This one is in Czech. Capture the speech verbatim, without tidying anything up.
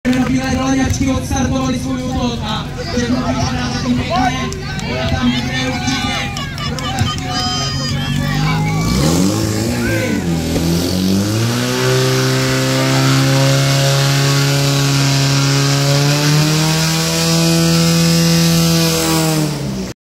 Černobílé doleňačky odstartovali svůj útok a černobílé dá zatím pěkně.